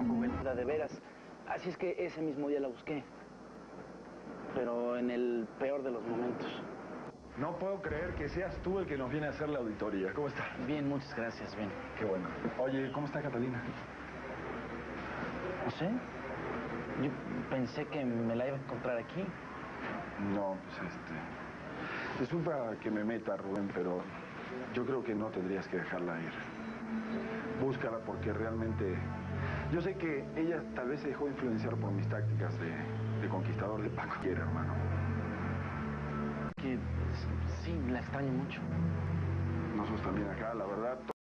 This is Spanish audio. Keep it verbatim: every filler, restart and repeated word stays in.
Rubén, la de veras. Así es que ese mismo día la busqué. Pero en el peor de los momentos. No puedo creer que seas tú el que nos viene a hacer la auditoría. ¿Cómo está? Bien, muchas gracias, bien. Qué bueno. Oye, ¿cómo está Catalina? No sé. Yo pensé que me la iba a encontrar aquí. No, pues este... Disculpa que me meta, Rubén, pero yo creo que no tendrías que dejarla ir. Búscala porque realmente... Yo sé que ella tal vez se dejó influenciar por mis tácticas de, de conquistador de Paco. Quiere, hermano. Que sí, la extraño mucho. Nosotros también acá, la verdad...